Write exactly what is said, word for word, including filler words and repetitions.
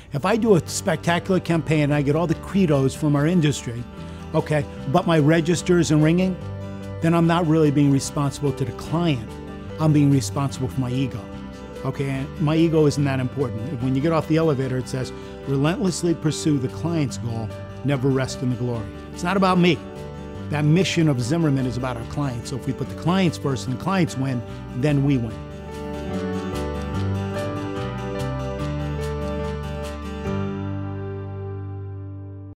If I do a spectacular campaign and I get all the credos from our industry, okay, but my register isn't ringing, then I'm not really being responsible to the client. I'm being responsible for my ego. Okay, and my ego isn't that important. When you get off the elevator, it says, relentlessly pursue the client's goal, never rest in the glory. It's not about me. That mission of Zimmerman is about our clients. So if we put the clients first and the clients win, then we win.